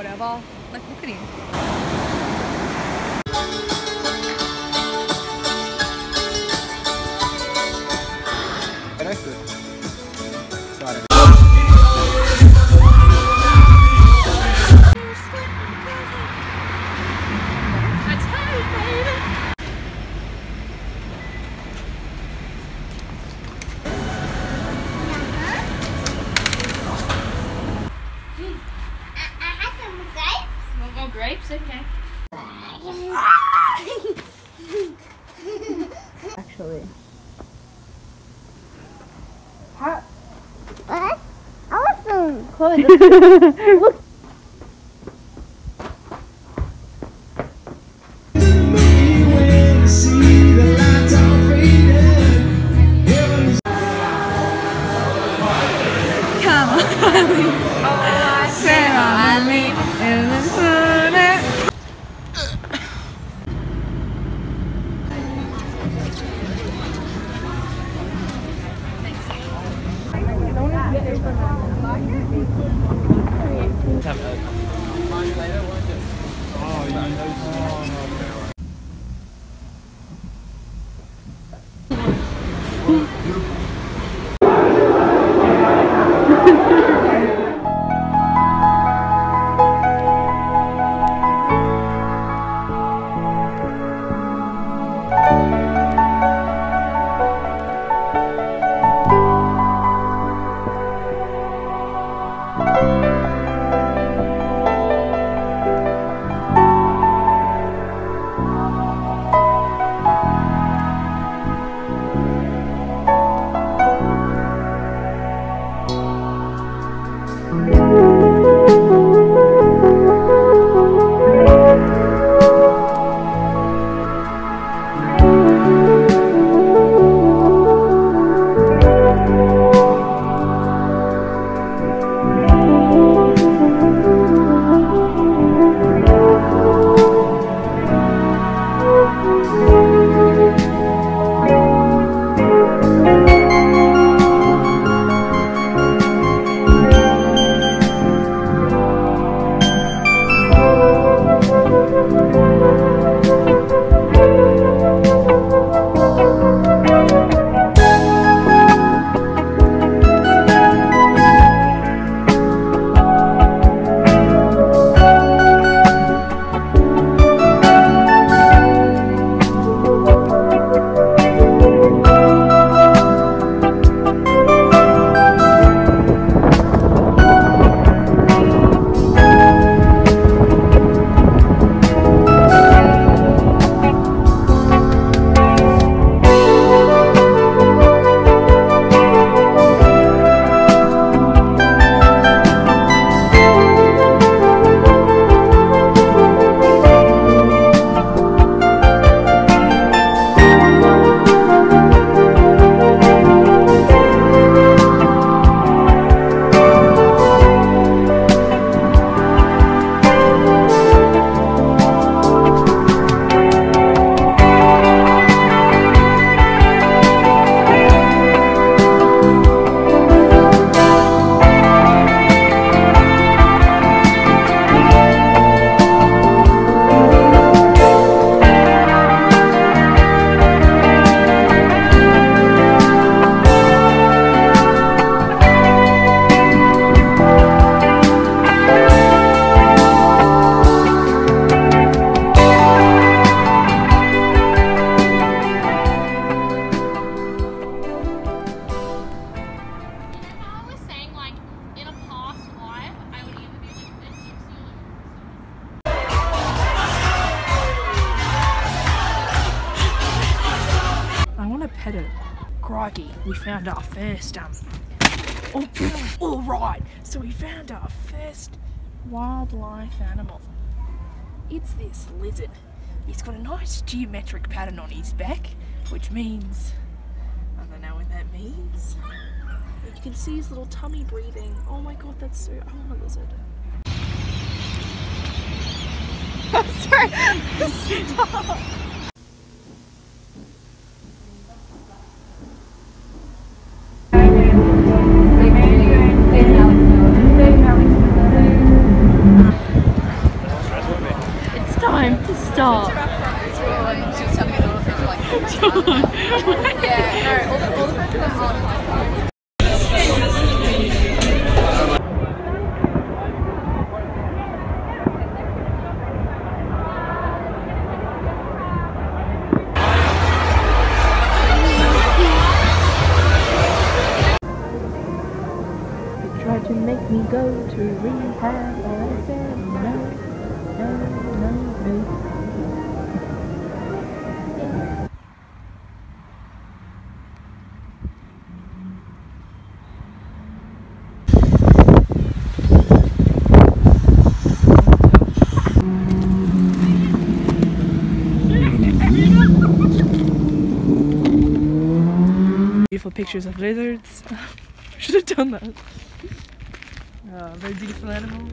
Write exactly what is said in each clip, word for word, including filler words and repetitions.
whatever. Like, look at him. That's good. Exciting. Grapes, okay. Actually. How? What? I want some clothes. Look. Come on, Eileen. Oh, I said Eileen. Pet it. Crikey, we found our first um oh, all right, so we found our first wildlife animal. It's this lizard. He's got a nice geometric pattern on his back, which means, I don't know what that means. But you can see his little tummy breathing. Oh my god, that's so, I want a lizard. Sorry. Stop. Stop. She was telling me all the friends were like, yeah, no, all the, all the friends were on class. Tried to make me go to rehab, but I said no, no, no, no. Beautiful pictures of lizards. Should have done that. Uh, very beautiful animal.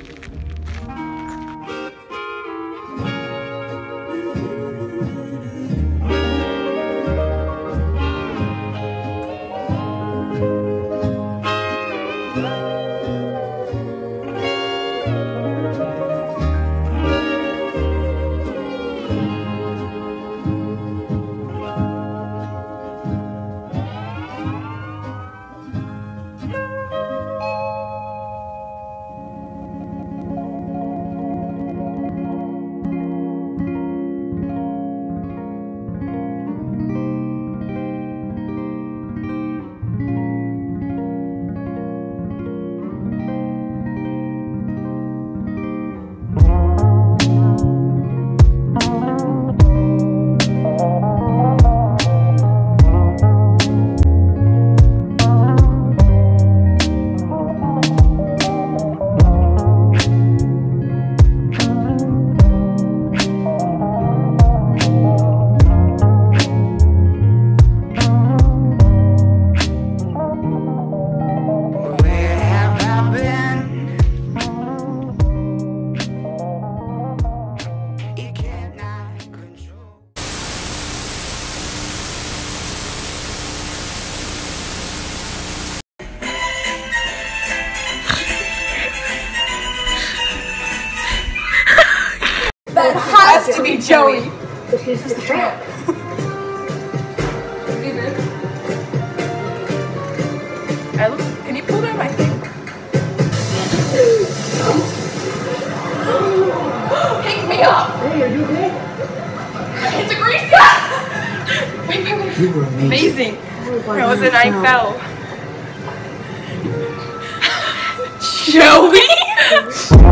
That has to be Joey. This is the tramp. I look, can you pull down my thing? Pick me up. Hey, are you okay? It's a greasy. Wait, wait, wait. You were amazing. Amazing. I was and I fell. Joey?